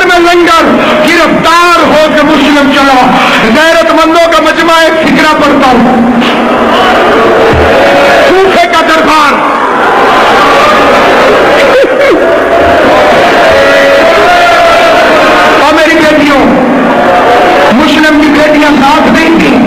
شہر میں لنگر، گرفتار ہو کے مسلم چلا۔ غیرت مندوں کا مجمع ایک فکرہ پڑتا ہوں، کوفے کا دربار، اور میری بیٹیوں، مسلم کی بیٹیاں ساتھ نہیں تھی۔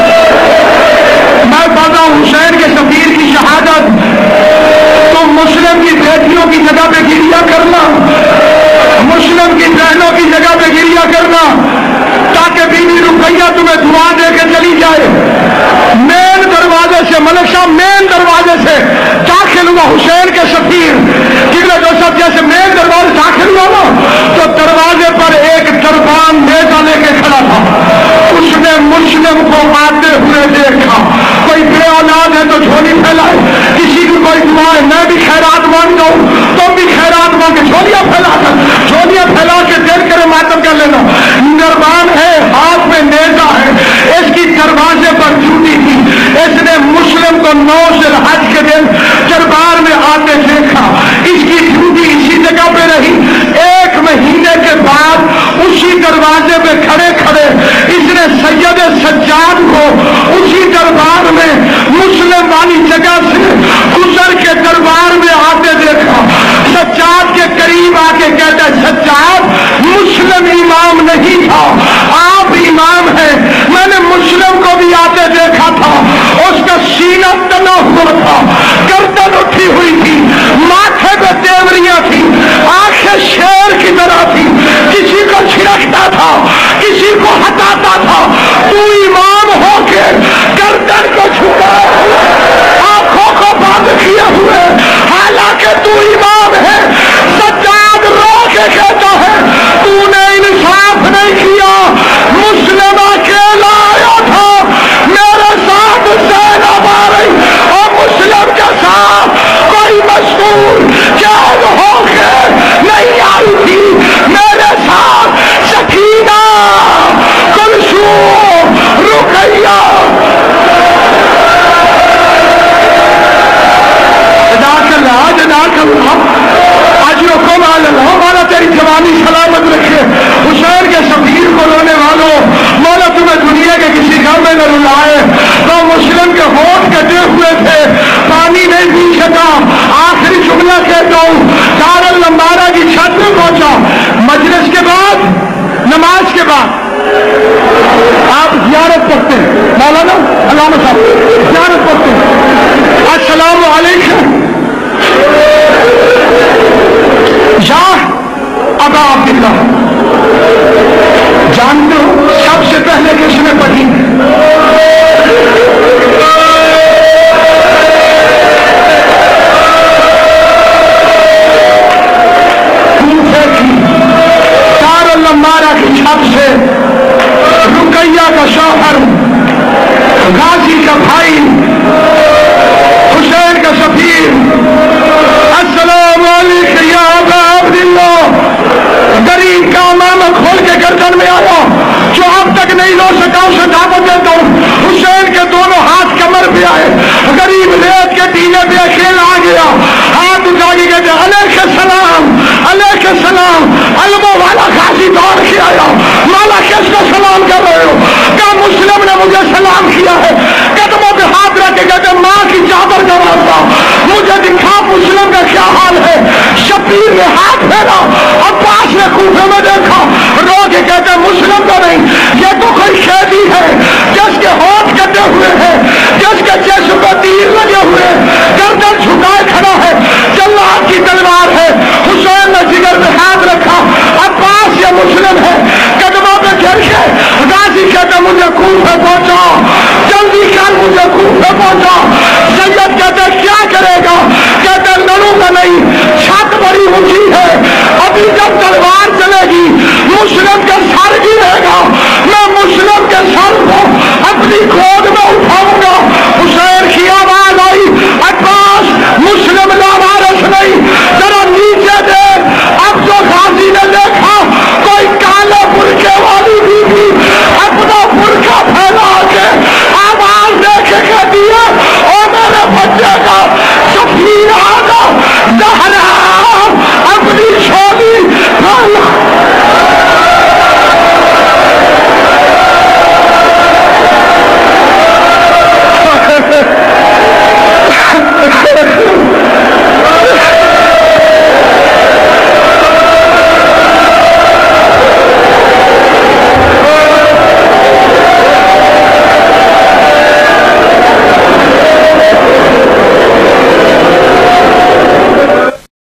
میں پڑھتا ہوں حسین کے سفیر کی شہادت، تو مسلم کی بیٹیوں کی جگہ پہ گریا کرنا، مسلم کی بہنوں کی جگہ پہ گریا کرنا، تاکہ بی بی رقیہ تمہیں دعا دے کے چلی جائے۔ مین دروازے سے، ملک صاحب مین دروازے سے داخل ہوا حسین کے سفیر، کیونکہ جو سب جیسے مین دروازے داخل ہوا نا، تو دروازے پر ایک دربان نیزہ لے کے کھڑا تھا۔ اس نے مسلم کو آتے ہوئے دیکھا، کوئی بے اولاد ہے تو جھولی پھیلائے، کسی کی کوئی دعا ہے، میں بھی خیرات مانگ جاؤں، تم بھی خیرات مانگ کے جھولیاں پھیلا کر، جھولیاں پھیلا کے دل کرے ماتم کر لینا۔ دربان ہے، ہاتھ میں نیزہ ہے، اس کی دروازے پر ڈیوٹی تھی۔ اس نے مسلم کو 9 ذوالحج کے دن دربار میں آتے دیکھا، اس کی ڈیوٹی اسی جگہ پہ رہی۔ 1 مہینے کے بعد اسی دروازے پہ کھڑے کھڑے اس نے سید سجاد کو اسی دربار میں مسلم والی جگہ سے گزر کے دربار میں آتے دیکھا۔ سجاد کے قریب آ کے کہتا ہے، سجاد مسلم امام نہیں تھا، آپ امام ہیں۔ میں نے مسلم کو بھی آتے دیکھا تھا، اس کا سینہ تنا ہوا تھا، گردن اٹھی ہوئی تھی، ماتھے پہ تیوریاں تھی، آنکھیں شیر کی طرح تھی، کسی کو چھڑکتا تھا، کسی کو ہٹاتا تھا۔ تو امام ہو کے گردن کو چھپا، آنکھوں کو بند کیے ہوئے، حالانکہ تو امام ہے۔ سجاد رو کے کہتا ہے، تو نے انصاف نہیں کیا، مسلم اکیلا آیا تھا، میرے ساتھ زینب آ رہی اور مسلم کے ساتھ کوئی مشہور قید ہو کے نہیں آئی تھی، میرے ساتھ سکینہ، کلثوم، رقیہ۔ جزاک اللہ اجرکم علی اللہ، مولا تیری جوانی سلامت رکھے۔ حسین کے سفیر کو رونے والوں، مولا تمہیں دنیا کے کسی گھر میں نہ رلائے۔ تو مسلم کے ہونٹ کٹے ہوئے تھے، پانی نہیں پی سکا۔ آخری جملہ کہتا ہوں، دار النمارہ کی چھت میں پہنچا، مجلس کے بعد، نماز کے بعد آپ زیارت پڑھتے ہیں، مولانا علامہ صاحب زیارت پڑھتے ہیں، السلام علیکم یا ابا عبداللہ۔ جانتے ہو سب سے پہلے کس نے پڑھی؟ کوفے کی دار النمارہ کی چھت سے رقیہ کا شوہر، غازی کا بھائی، حسین کا سفیر، السلام علیکم یا ابا عبداللہ۔ غریب کا امامہ کھول کے گردن میں آیا، جو اب تک نہیں لو سکا اسے دعوت دیتا ہوں۔ حسین کے دونوں ہاتھ کمر پہ آئے، غریب ریت کے ٹیلے پہ اکیلا آ گیا، ہاتھ اٹھا کے کہتے علیہ السلام، علیہ السلام۔ علموں والا غازی دوڑ کے آیا، مولا کس کو سلام کر رہے ہو؟ کہا مسلم نے مجھے سلام کیا ہے۔ قدموں پہ ہاتھ رکھ کے کہتے ماں کی چادر کا واسطہ مجھے دکھا مسلم کا کیا حال ہے۔ شبیر نے ہاتھ پھیرا، عباس نے کوفے میں دیکھا، رو کے کہتے مسلم تو نہیں، یہ تو کوئی قیدی ہے جس کے ہاتھ کٹے ہوئے ہیں، جس کے جسم پر تیر لگے ہوئے، گردن جھکائے کھڑا ہے، جلاد کی تلوار ہے۔ حسین نے جگر پہ ہاتھ رکھا، عباس یہ مسلم ہے، قدموں پہ گر کے غازی کہتے مجھے کوفے پہنچا، جلدی کر مجھے کوفے پہنچا۔ سید کہتے کیا کرے گا؟ کہتے لڑوں گا نہیں، چھت بڑی اونچی ہے، ابھی جب تلوار چلے گی مسلم کا سارے